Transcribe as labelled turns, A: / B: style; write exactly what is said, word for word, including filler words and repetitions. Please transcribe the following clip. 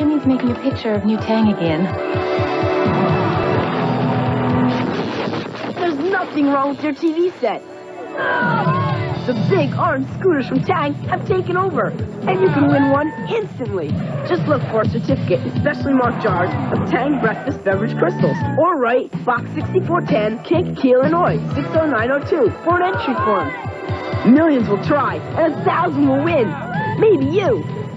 A: Jimmy's making a picture of new Tang again.
B: There's nothing wrong with your T V set. The big orange scooters from Tang have taken over, and you can win one instantly. Just look for a certificate in specially marked jars of Tang breakfast beverage crystals, or write Box sixty-four ten, Kankakee, Illinois, six oh nine oh two for an entry form. Millions will try, and a thousand will win. Maybe you.